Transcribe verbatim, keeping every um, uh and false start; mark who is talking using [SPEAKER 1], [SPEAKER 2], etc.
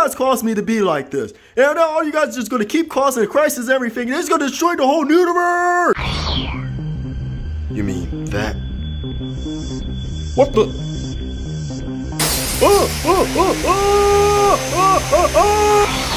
[SPEAKER 1] guys caused me to be like this. And now all you guys are just gonna keep causing a crisis and everything. And it's gonna destroy the whole universe. You mean that? What the? Oh, oh, oh, oh, oh, oh, oh.